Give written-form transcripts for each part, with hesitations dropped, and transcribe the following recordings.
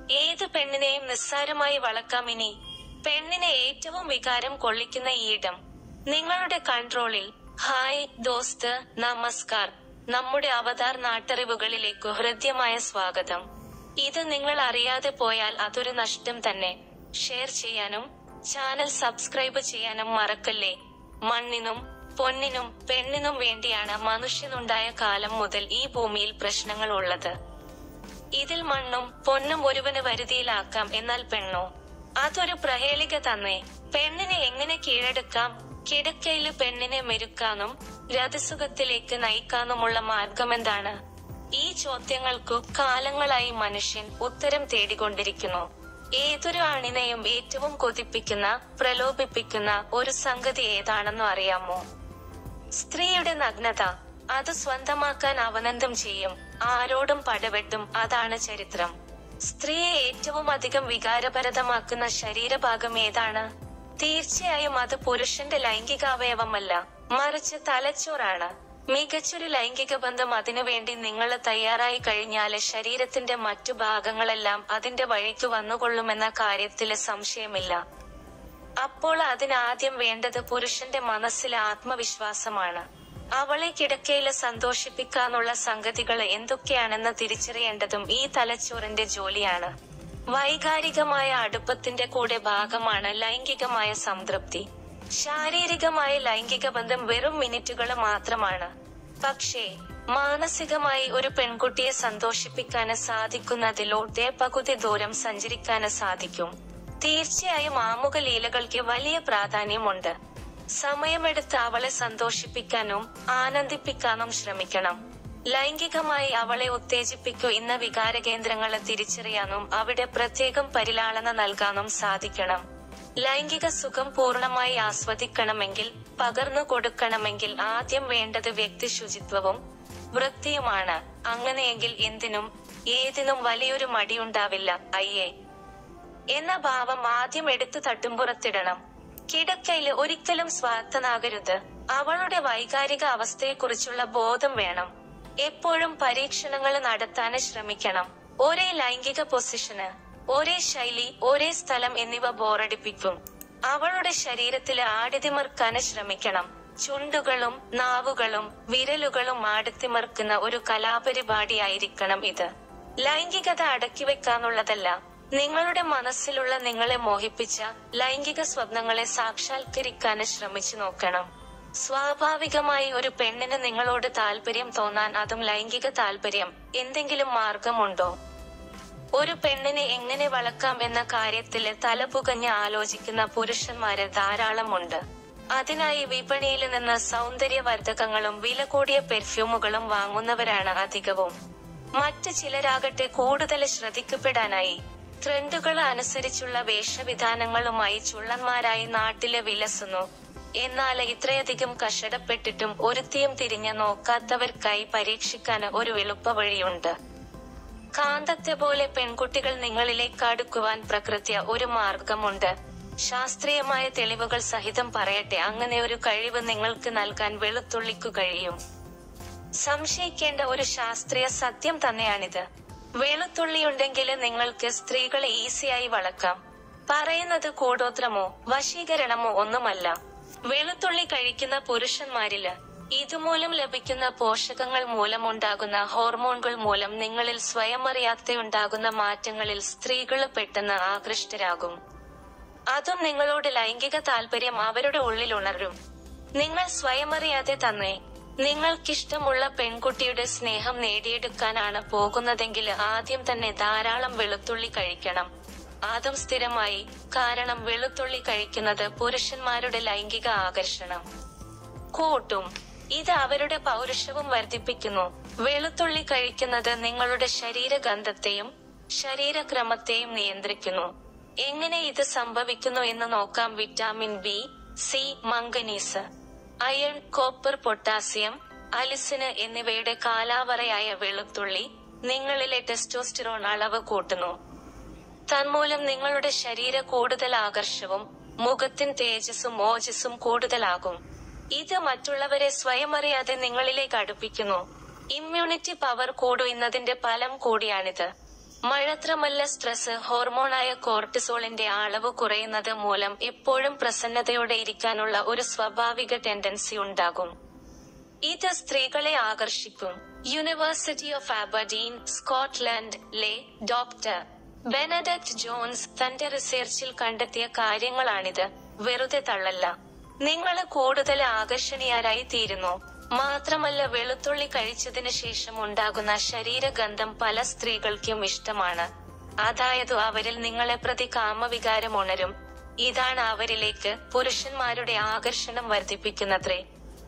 ഏത് പെണ്ണിനെയും നിസ്സാരമായി വളക്കാം. ഇനി പെണ്ണിനെ ഏറ്റവും വികാരം കൊള്ളിക്കുന്ന ഈ ഇടം നിങ്ങളുടെ കൺട്രോളിൽ. ഹായ് ദോസ്ത്, നമസ്കാർ. നമ്മുടെ അവതാർ നാട്ടറിവുകളിലേക്ക് ഹൃദ്യമായ സ്വാഗതം. ഇത് നിങ്ങൾ അറിയാതെ പോയാൽ അതൊരു നഷ്ടം തന്നെ. ഷെയർ ചെയ്യാനും ചാനൽ സബ്സ്ക്രൈബ് ചെയ്യാനും മറക്കല്ലേ. മണ്ണിനും പൊന്നിനും പെണ്ണിനും വേണ്ടിയാണ് മനുഷ്യനുണ്ടായ കാലം മുതൽ ഈ ഭൂമിയിൽ പ്രശ്നങ്ങൾ ഉള്ളത്. ഇതിൽ മണ്ണും പൊന്നും ഒരുവന് വരുതിയിലാക്കാം, എന്നാൽ പെണ്ണോ അതൊരു പ്രഹേളിക തന്നെ. പെണ്ണിനെ എങ്ങനെ കീഴടക്കാം? കിടക്കയില് പെണ്ണിനെ മെരുക്കാനും രതിസുഖത്തിലേക്ക് നയിക്കാനുമുള്ള മാർഗമെന്താണ്? ഈ ചോദ്യങ്ങൾക്കു കാലങ്ങളായി മനുഷ്യൻ ഉത്തരം തേടിക്കൊണ്ടിരിക്കുന്നു. ഏതൊരു ആണിനെയും ഏറ്റവും കൊതിപ്പിക്കുന്ന, പ്രലോഭിപ്പിക്കുന്ന ഒരു സംഗതി ഏതാണെന്നു അറിയാമോ? സ്ത്രീയുടെ നഗ്നത. അത് സ്വന്തമാക്കാൻ അവനെന്തും ചെയ്യും, ആരോടും പടവെട്ടും. അതാണ് ചരിത്രം. സ്ത്രീയെ ഏറ്റവും അധികം വികാരഭരിതമാക്കുന്ന ശരീരഭാഗം ഏതാണ്? തീർച്ചയായും അത് പുരുഷന്റെ ലൈംഗികാവയവമല്ല, മറിച്ച് തലച്ചോറാണ്. മികച്ചൊരു ലൈംഗിക ബന്ധം അതിനുവേണ്ടി നിങ്ങൾ തയ്യാറായി കഴിഞ്ഞാല് ശരീരത്തിന്റെ മറ്റു ഭാഗങ്ങളെല്ലാം അതിന്റെ വഴിക്ക് വന്നുകൊള്ളുമെന്ന കാര്യത്തില് സംശയമില്ല. അപ്പോൾ അതിനാദ്യം വേണ്ടത് പുരുഷന്റെ മനസ്സിലെ ആത്മവിശ്വാസമാണ്. അവളെ കിടക്കയില് സന്തോഷിപ്പിക്കാനുള്ള സംഗതികൾ എന്തൊക്കെയാണെന്ന് തിരിച്ചറിയേണ്ടതും ഈ തലച്ചോറിന്റെ ജോലിയാണ്. വൈകാരികമായ അടുപ്പത്തിന്റെ കൂടെ ഭാഗമാണ് ലൈംഗികമായ സംതൃപ്തി. ശാരീരികമായ ലൈംഗിക ബന്ധം വെറും മിനിറ്റുകൾ മാത്രമാണ്. പക്ഷേ മാനസികമായി ഒരു പെൺകുട്ടിയെ സന്തോഷിപ്പിക്കാന് സാധിക്കുന്നതിലൂടെ പകുതി ദൂരം സഞ്ചരിക്കാന് സാധിക്കും. തീർച്ചയായും ആമുഖ ലീലകൾക്ക് വലിയ പ്രാധാന്യമുണ്ട്. സമയമെടുത്ത് അവളെ സന്തോഷിപ്പിക്കാനും ആനന്ദിപ്പിക്കാനും ശ്രമിക്കണം. ലൈംഗികമായി അവളെ ഉത്തേജിപ്പിക്കുന്ന വികാരകേന്ദ്രങ്ങളെ തിരിച്ചറിയാനും അവിടെ പ്രത്യേകം പരിലാളന നൽകാനും സാധിക്കണം. ലൈംഗിക സുഖം പൂർണ്ണമായി ആസ്വദിക്കണമെങ്കിൽ, പകർന്നു കൊടുക്കണമെങ്കിൽ ആദ്യം വേണ്ടത് വ്യക്തി ശുചിത്വവും വൃത്തിയുമാണ്. അങ്ങനെയെങ്കിൽ എന്തിനും ഏതിനും വലിയൊരു മടിയുണ്ടാവില്ല. അയ്യേ എന്ന ഭാവം ആദ്യം എടുത്തു തട്ടുംപുറത്തിടണം. കിടക്കയില് ഒരിക്കലും സ്വാർത്ഥനാകരുത്. അവളുടെ വൈകാരിക അവസ്ഥയെക്കുറിച്ചുള്ള ബോധം വേണം. എപ്പോഴും പരീക്ഷണങ്ങൾ നടത്താൻ ശ്രമിക്കണം. ഒരേ ലൈംഗിക പൊസിഷന്, ഒരേ ശൈലി, ഒരേ സ്ഥലം എന്നിവ ബോറടിപ്പിക്കും. അവളുടെ ശരീരത്തില് ആടിതിമർക്കാൻ ശ്രമിക്കണം. ചുണ്ടുകളും നാവുകളും വിരലുകളും ആടിത്തിമർക്കുന്ന ഒരു കലാപരിപാടിയായിരിക്കണം ഇത്. ലൈംഗികത അടക്കിവെക്കാനുള്ളതല്ല. നിങ്ങളുടെ മനസ്സിലുള്ള നിങ്ങളെ മോഹിപ്പിച്ച ലൈംഗിക സ്വപ്നങ്ങളെ സാക്ഷാത്കരിക്കാൻ ശ്രമിച്ചു നോക്കണം. സ്വാഭാവികമായി ഒരു പെണ്ണിന് നിങ്ങളോട് താല്പര്യം തോന്നാൻ, അതും ലൈംഗിക താല്പര്യം, എന്തെങ്കിലും മാർഗമുണ്ടോ? ഒരു പെണ്ണിനെ എങ്ങനെ വളക്കാം എന്ന കാര്യത്തില് തലപുകഞ്ഞ് ആലോചിക്കുന്ന പുരുഷന്മാര് ധാരാളമുണ്ട്. അതിനായി വിപണിയിൽ നിന്ന് സൗന്ദര്യവർദ്ധകങ്ങളും വില കൂടിയ പെർഫ്യൂമുകളും വാങ്ങുന്നവരാണ് അധികവും. മറ്റു ചിലരാകട്ടെ കൂടുതൽ ശ്രദ്ധിക്കപ്പെടാനായി ട്രെൻഡുകൾ അനുസരിച്ചുള്ള വേഷവിധാനങ്ങളുമായി ചുള്ളന്മാരായി നാട്ടില് വിലസുന്നു. എന്നാൽ ഇത്രയധികം കഷ്ടപ്പെട്ടിട്ടും ഒരുത്തിയും തിരിഞ്ഞു നോക്കാത്തവർക്കായി പരീക്ഷിക്കാൻ ഒരു എളുപ്പവഴിയുണ്ട്. കാന്തത്തെ പോലെ പെൺകുട്ടികൾ നിങ്ങളിലേക്ക് അടുക്കുവാൻ പ്രകൃത്യ ഒരു മാർഗമുണ്ട്. ശാസ്ത്രീയമായ തെളിവുകൾ സഹിതം പറയട്ടെ, അങ്ങനെ ഒരു കഴിവ് നിങ്ങൾക്ക് നൽകാൻ വെളുത്തുള്ളിക്കു കഴിയും. സംശയിക്കേണ്ട ഒരു ശാസ്ത്രീയ സത്യം തന്നെയാണിത്. വെളുത്തുള്ളിയുണ്ടെങ്കിൽ നിങ്ങൾക്ക് സ്ത്രീകളെ ഈസിയായി വളക്കാം. പറയുന്നത് കൂടോത്രമോ വശീകരണമോ ഒന്നുമല്ല. വെളുത്തുള്ളി കഴിക്കുന്ന പുരുഷന്മാരില് ഇതുമൂലം ലഭിക്കുന്ന പോഷകങ്ങൾ മൂലമുണ്ടാകുന്ന ഹോർമോണുകൾ മൂലം നിങ്ങളിൽ സ്വയമറിയാതെയുണ്ടാകുന്ന മാറ്റങ്ങളിൽ സ്ത്രീകള് പെട്ടെന്ന് ആകൃഷ്ടരാകും. അതും നിങ്ങളോട് ലൈംഗിക താല്പര്യം അവരുടെ ഉള്ളിൽ ഉണരും. നിങ്ങൾ സ്വയമറിയാതെ തന്നെ നിങ്ങൾക്കിഷ്ടമുള്ള പെൺകുട്ടിയുടെ സ്നേഹം നേടിയെടുക്കാനാണ് പോകുന്നതെങ്കിൽ ആദ്യം തന്നെ ധാരാളം വെളുത്തുള്ളി കഴിക്കണം. അതും സ്ഥിരമായി. കാരണം വെളുത്തുള്ളി കഴിക്കുന്നത് പുരുഷന്മാരുടെ ലൈംഗിക ആകർഷണം കൂട്ടും. ഇത് അവരുടെ പൗരുഷവും വർദ്ധിപ്പിക്കുന്നു. വെളുത്തുള്ളി കഴിക്കുന്നത് നിങ്ങളുടെ ശരീരഗന്ധത്തെയും ശരീരക്രമത്തെയും നിയന്ത്രിക്കുന്നു. എങ്ങനെ ഇത് സംഭവിക്കുന്നു എന്ന് നോക്കാം. Vitamin B, C, manganese, iron, copper, potassium, അലിസിന് എന്നിവയുടെ കാലാവറയായ വെളുത്തുള്ളി നിങ്ങളിലെ ടെസ്റ്റോസ്റ്ററോൺ അളവ് കൂട്ടുന്നു. തന്മൂലം നിങ്ങളുടെ ശരീരം കൂടുതൽ ആകർഷവും മുഖത്തിന് തേജസ്സും ഓജസ്സും കൂടുതലാകും. ഇത് മറ്റുള്ളവരെ സ്വയമറിയാതെ നിങ്ങളിലേക്ക് അടുപ്പിക്കുന്നു. ഇമ്മ്യൂണിറ്റി പവർ കൂടുന്നതിന്റെ ഫലം കൂടിയാണിത്. മാത്രമല്ല സ്ട്രെസ് ഹോർമോണായ കോർട്ടിസോളിന്റെ അളവ് കുറയുന്നത് മൂലം എപ്പോഴും പ്രസന്നതയോടെ ഇരിക്കാനുള്ള ഒരു സ്വാഭാവിക ടെൻഡൻസി ഉണ്ടാകും. ഇത് സ്ത്രീകളെ ആകർഷിക്കും. യൂണിവേഴ്സിറ്റി ഓഫ് അബർഡീൻ, സ്കോട്ട്ലൻഡിലെ ഡോക്ടർ ബെനഡിക്ട് ജോൺസ് തന്റെ റിസർച്ചിൽ കണ്ടെത്തിയ കാര്യങ്ങളാണിത്. വെറുതെ തള്ളല്ല. നിങ്ങള് കൂടുതൽ ആകർഷണീയരായി തീരുന്നു. മാത്രമല്ല വെളുത്തുള്ളി കഴിച്ചതിന് ശേഷം ഉണ്ടാകുന്ന ശരീരഗന്ധം പല സ്ത്രീകൾക്കും ഇഷ്ടമാണ്. അതായത് അവരിൽ നിങ്ങളെ പ്രതി കാമവികാരം ഉണരും. ഇതാണ് അവരിലേക്ക് പുരുഷന്മാരുടെ ആകർഷണം വർദ്ധിപ്പിക്കുന്നത്രേ.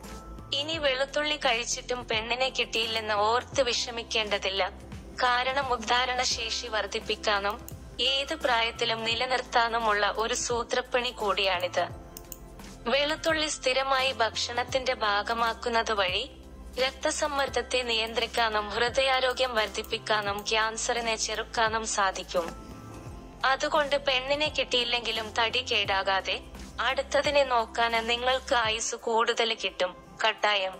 ഇനി വെളുത്തുള്ളി കഴിച്ചിട്ടും പെണ്ണിനെ കിട്ടിയില്ലെന്ന് ഓർത്ത് വിഷമിക്കേണ്ടതില്ല. കാരണം ഉദ്ധാരണശേഷി വർദ്ധിപ്പിക്കാനും ഏത് പ്രായത്തിലും നിലനിർത്താനുമുള്ള ഒരു സൂത്രപ്പണി കൂടിയാണിത്. വെളുത്തുള്ളി സ്ഥിരമായി ഭക്ഷണത്തിന്റെ ഭാഗമാക്കുന്നത് വഴി രക്തസമ്മർദ്ദത്തെ നിയന്ത്രിക്കാനും ഹൃദയാരോഗ്യം വർദ്ധിപ്പിക്കാനും ക്യാൻസറിനെ ചെറുക്കാനും സാധിക്കും. അതുകൊണ്ട് പെണ്ണിനെ കിട്ടിയില്ലെങ്കിലും തടി കേടാകാതെ അടുത്തതിനെ നോക്കാൻ നിങ്ങൾക്ക് ആയുസ് കൂടുതൽ കിട്ടും. കട്ടായം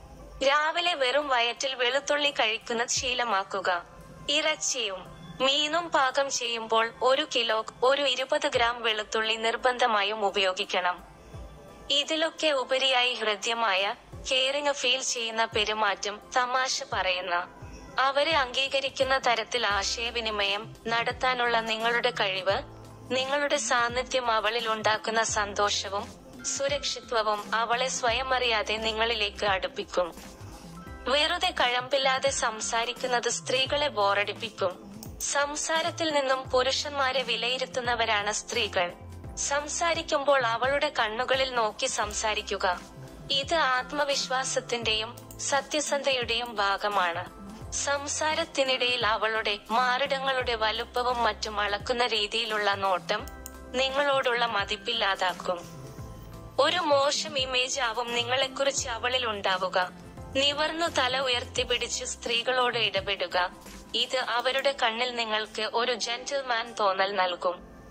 രാവിലെ വെറും വയറ്റിൽ വെളുത്തുള്ളി കഴിക്കുന്നത് ശീലമാക്കുക. ഇറച്ചിയും മീനും പാകം ചെയ്യുമ്പോൾ 1 കിലോ 20 ഗ്രാം വെളുത്തുള്ളി നിർബന്ധമായും ഉപയോഗിക്കണം. ഇതിലൊക്കെ ഉപരിയായി ഹൃദ്യമായ കെയറിങ് ഫീൽ ചെയ്യുന്ന പെരുമാറ്റം, തമാശ പറയുന്ന, അവരെ അംഗീകരിക്കുന്ന തരത്തിൽ ആശയവിനിമയം നടത്താനുള്ള നിങ്ങളുടെ കഴിവ്, നിങ്ങളുടെ സാന്നിധ്യം അവളിൽ ഉണ്ടാക്കുന്ന സന്തോഷവും സുരക്ഷിത്വവും അവളെ സ്വയം അറിയാതെ നിങ്ങളിലേക്ക് അടുപ്പിക്കും. വെറുതെ കഴമ്പില്ലാതെ സംസാരിക്കുന്നത് സ്ത്രീകളെ ബോറടിപ്പിക്കും. സംസാരത്തിൽ നിന്നും പുരുഷന്മാരെ വിലയിരുത്തുന്നവരാണ് സ്ത്രീകൾ. സംസാരിക്കുമ്പോൾ അവളുടെ കണ്ണുകളിൽ നോക്കി സംസാരിക്കുക. ഇത് ആത്മവിശ്വാസത്തിന്റെയും സത്യസന്ധതയുടെയും ഭാഗമാണ്. സംസാരത്തിനിടയിൽ അവളുടെ മാറിടങ്ങളുടെ വലുപ്പവും മറ്റും അളക്കുന്ന രീതിയിലുള്ള നോട്ടം നിങ്ങളോടുള്ള മതിപ്പില്ലാതാക്കും. ഒരു മോശം ഇമേജ് ആവും നിങ്ങളെക്കുറിച്ച് അവളിൽ ഉണ്ടാവുക. നിവർന്നു തല ഉയർത്തിപ്പിടിച്ച് സ്ത്രീകളോട് ഇടപെടുക. ഇത് അവരുടെ കണ്ണിൽ നിങ്ങൾക്ക് ഒരു ജെന്റിൽമാൻ തോന്നൽ നൽകും.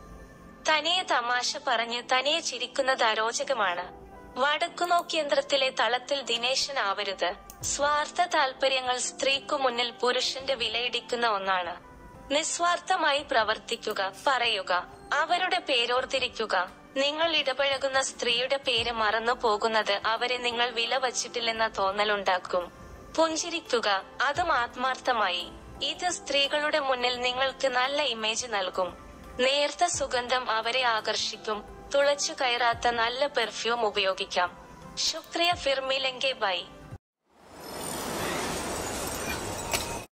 തനിയെ തമാശ പറഞ്ഞ് തനിയെ ചിരിക്കുന്നത് അരോചകമാണ്. വടക്കുനോക്കിയന്ത്രത്തിലെ തളത്തിൽ ദിനേശനാവരുത്. സ്വാർത്ഥ താൽപര്യങ്ങൾ സ്ത്രീക്കു മുന്നിൽ പുരുഷന്റെ വിലയിടിക്കുന്ന ഒന്നാണ്. നിസ്വാർത്ഥമായി പ്രവർത്തിക്കുക, പറയുക, അവരുടെ പേരോർത്തിരിക്കുക. നിങ്ങൾ ഇടപഴകുന്ന സ്ത്രീയുടെ പേര് മറന്നു പോകുന്നത് അവരെ നിങ്ങൾ വില വച്ചിട്ടില്ലെന്ന തോന്നലുണ്ടാക്കും. പുഞ്ചിരിക്കുക, അതും ആത്മാർത്ഥമായി. ഇത് സ്ത്രീകളുടെ മുന്നിൽ നിങ്ങൾക്ക് നല്ല ഇമേജ് നൽകും. നേർത്ത സുഗന്ധം അവരെ ആകർഷിക്കും. തുളച്ചു കയറാത്ത നല്ല പെർഫ്യൂം ഉപയോഗിക്കാം. ശുക്രിയ, ഫിർ മിലെംഗെ, ബൈ.